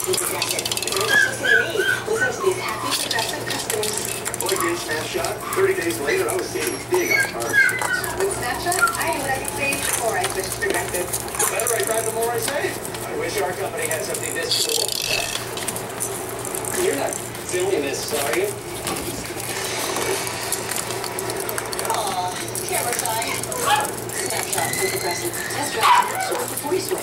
be progressive. They're just listening to me. Listen to these happy, progressive customers. Boy, great snapshot. 30 days later, I was saving big on car insurance. With Snapshot, I knew what I could save before I switched to progressive. The better I drive, the more I save. I wish our company had something this cool. You're not filming this, are you? Aw, camera shy. Snapshot from progressive. Test drive. Sold before you store.